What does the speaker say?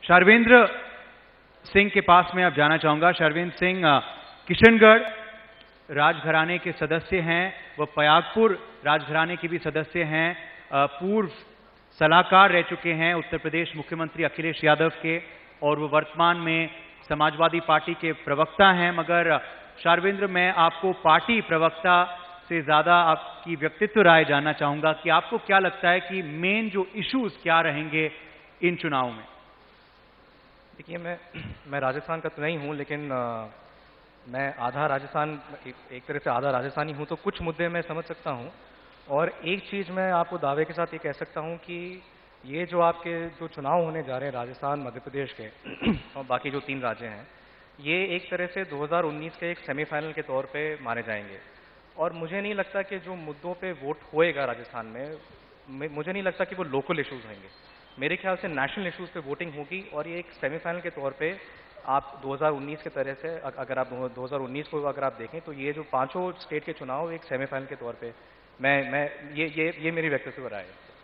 शर्वेंद्र सिंह के पास मैं अब जाना चाहूंगा। शर्वेंद्र सिंह किशनगढ़ राजघराने के सदस्य हैं, वह पयागपुर राजघराने के भी सदस्य हैं, पूर्व सलाहकार रह चुके हैं उत्तर प्रदेश मुख्यमंत्री अखिलेश यादव के, और वो वर्तमान में समाजवादी पार्टी के प्रवक्ता हैं। मगर शर्वेंद्र, मैं आपको पार्टी प्रवक्ता से ज्यादा आपकी व्यक्तित्व राय जानना चाहूंगा कि आपको क्या लगता है कि मेन जो इश्यूज क्या रहेंगे इन चुनाव में। देखिए, मैं राजस्थान का तो नहीं हूं, लेकिन मैं आधा राजस्थान, एक तरह से आधा राजस्थानी हूं, तो कुछ मुद्दे मैं समझ सकता हूं। और एक चीज मैं आपको दावे के साथ ये कह सकता हूं कि ये जो आपके जो चुनाव होने जा रहे हैं राजस्थान, मध्य प्रदेश के और बाकी जो 3 राज्य हैं, ये एक तरह से 2019 के एक सेमीफाइनल के तौर पे माने जाएंगे। और मुझे नहीं लगता कि जो मुद्दों पे वोट होएगा राजस्थान में, मुझे नहीं लगता कि वो लोकल इश्यूज होंगे। मेरे ख्याल से नेशनल इश्यूज पे वोटिंग होगी, और ये एक सेमीफाइनल के तौर पे आप 2019 के तरह से, अगर आप 2019 को अगर आप देखें, तो ये जो 5 स्टेट के चुनाव एक सेमीफाइनल के तौर पे, मैं ये मेरी व्यक्तित्व राय है।